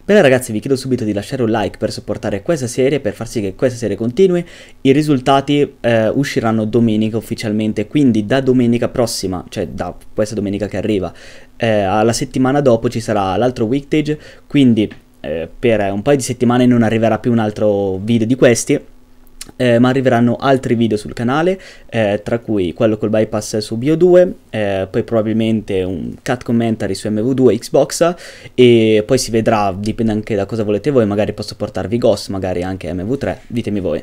Bene ragazzi, vi chiedo subito di lasciare un like per supportare questa serie, per far sì che questa serie continui. I risultati usciranno domenica ufficialmente, quindi da domenica prossima, cioè da questa domenica che arriva, alla settimana dopo ci sarà l'altro weektage, quindi per un paio di settimane non arriverà più un altro video di questi. Ma arriveranno altri video sul canale, tra cui quello col bypass su Bio2, poi probabilmente un cut commentary su MV2 Xbox, e poi si vedrà, dipende anche da cosa volete voi, magari posso portarvi Ghost, magari anche MV3, ditemi voi.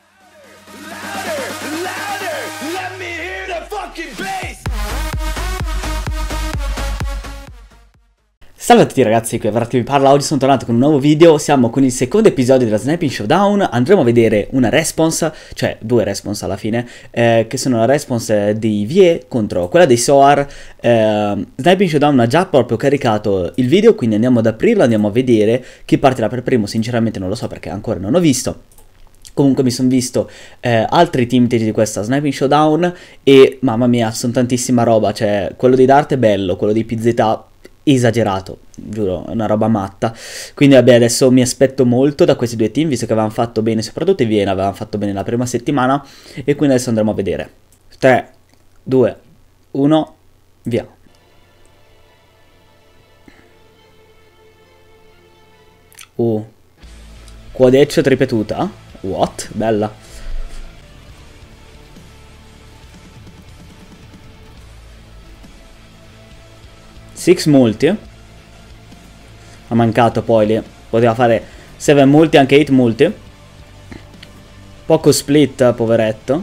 Salve a tutti ragazzi, qui Avrat vi parla. Oggi sono tornato con un nuovo video. Siamo con il secondo episodio della Sniping Showdown. Andremo a vedere una response, cioè due response alla fine, che sono la response dei VE contro quella dei SOAR. Sniping Showdown ha già proprio caricato il video, quindi andiamo ad aprirlo, andiamo a vedere chi partirà per primo. Sinceramente non lo so perché ancora non ho visto. Comunque mi sono visto altri teamtage di questa Sniping Showdown e mamma mia, sono tantissima roba. Cioè quello di Dart è bello, quello di PZ esagerato, giuro, è una roba matta. Quindi vabbè, adesso mi aspetto molto da questi due team, visto che avevano fatto bene, soprattutto i Vienna avevano fatto bene la prima settimana, e quindi adesso andremo a vedere. 3, 2, 1, via. Quad edge ripetuta? What? Bella. Six multi. Ha mancato poi lì. Poteva fare 7 multi, anche 8 multi. Poco split, poveretto.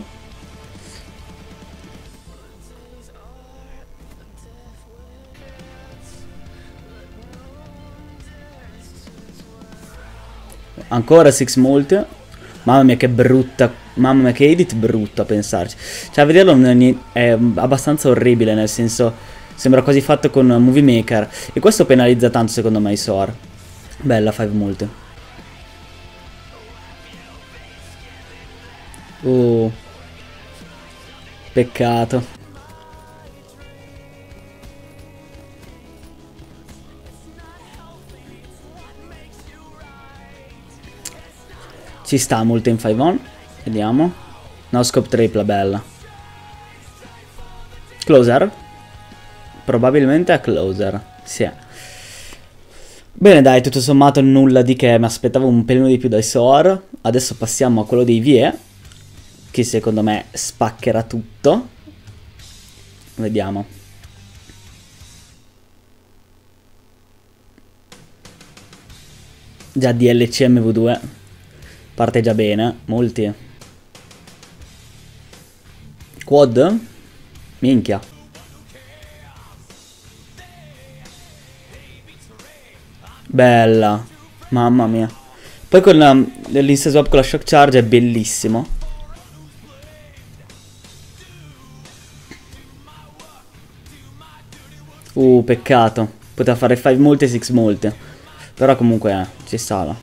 Ancora 6 multi. Mamma mia che brutta. Mamma mia che edit brutto a pensarci. Cioè a vederlo è abbastanza orribile, nel senso sembra quasi fatto con Movie Maker. E questo penalizza tanto secondo me i SOAR. Bella 5 multi. Peccato. Ci sta multi in 5 on. Vediamo. No scope tripla, bella. Closer. Probabilmente a closer. Sì. Bene dai, tutto sommato nulla di che. Mi aspettavo un pelino di più dai SOAR. Adesso passiamo a quello dei VE, che secondo me spaccherà tutto. Vediamo. Già DLC MV2. Parte già bene. Molti. Quad? Minchia. Bella. Mamma mia. Poi con l'insta swap con la shock charge è bellissimo. Peccato. Poteva fare 5 multi e 6 multi. Però comunque ci stava.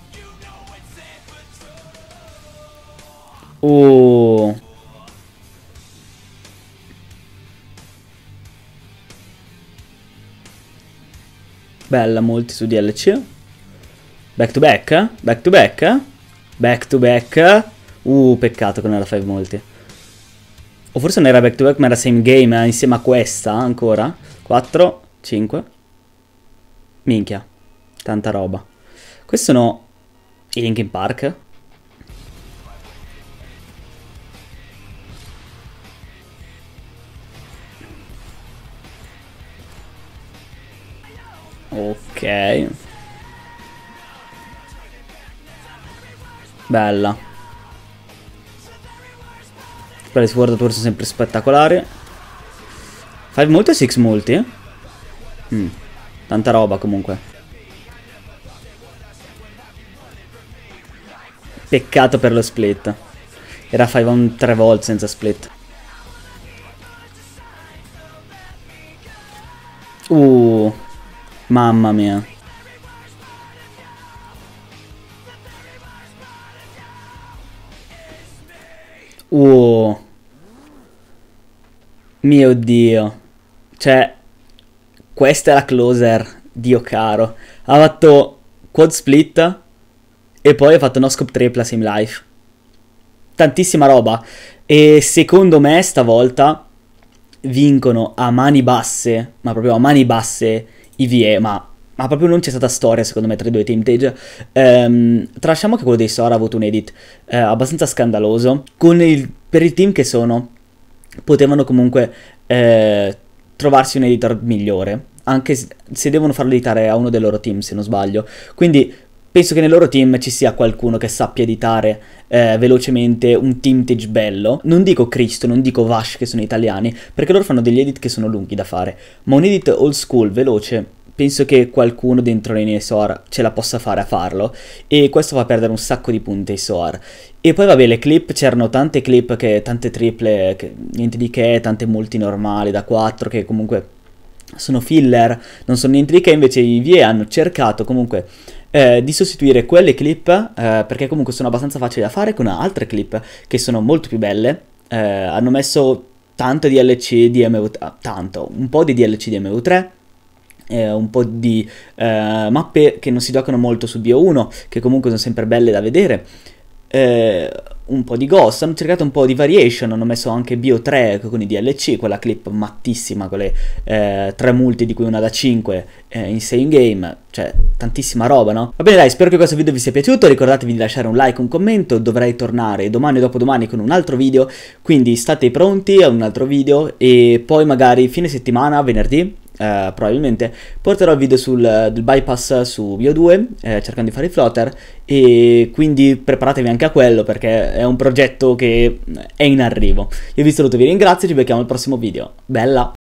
Bella, molti su DLC. Back to back? Back to back? Back to back. Peccato che non era 5 multi. O forse non era back to back ma era same game insieme a questa ancora. 4, 5. Minchia. Tanta roba. Questi sono i Linkin Park. Ok. Bella. Quelle Sword Tour sono sempre spettacolari. 5 multi o 6 multi? Tanta roba comunque. Peccato per lo split. Era 5 on 3 volte senza split. Mamma mia. Mio Dio. Cioè, questa è la closer. Dio caro. Ha fatto quad split e poi ho fatto no scope tripla sim life. Tantissima roba. E secondo me stavolta vincono a mani basse, ma proprio a mani basse i VE, ma proprio non c'è stata storia secondo me tra i due team Tage. Tralasciamo che quello dei Sora ha avuto un edit abbastanza scandaloso. Per il team che sono, potevano comunque trovarsi un editor migliore, anche se devono farlo editare a uno dei loro team se non sbaglio. Quindi penso che nel loro team ci sia qualcuno che sappia editare velocemente un team Tage bello. Non dico Cristo, non dico Vash che sono italiani, perché loro fanno degli edit che sono lunghi da fare, ma un edit old school veloce penso che qualcuno dentro nei SOAR ce la possa fare a farlo, e questo fa perdere un sacco di punti ai SOAR. E poi vabbè, le clip, c'erano tante clip, tante triple, niente di che, tante multi normali da 4 che comunque sono filler, non sono niente di che. Invece i VE hanno cercato comunque di sostituire quelle clip, perché comunque sono abbastanza facili da fare, con altre clip che sono molto più belle. Hanno messo tanto DLC di MV3, un po' di DLC di MV3, un po' di mappe che non si giocano molto su BO1, che comunque sono sempre belle da vedere, un po' di Ghost, hanno cercato un po' di variation, hanno messo anche BO3 con i DLC, quella clip mattissima con le 3 multi di cui una da 5 in 6 in game, cioè tantissima roba, no? Va bene dai, spero che questo video vi sia piaciuto, ricordatevi di lasciare un like, un commento, dovrei tornare domani o dopodomani con un altro video, quindi state pronti a un altro video, e poi magari fine settimana, venerdì, probabilmente porterò il video del bypass su BO2, cercando di fare i floater, e quindi preparatevi anche a quello perché è un progetto che è in arrivo. Io vi saluto, vi ringrazio, ci becchiamo al prossimo video. Bella!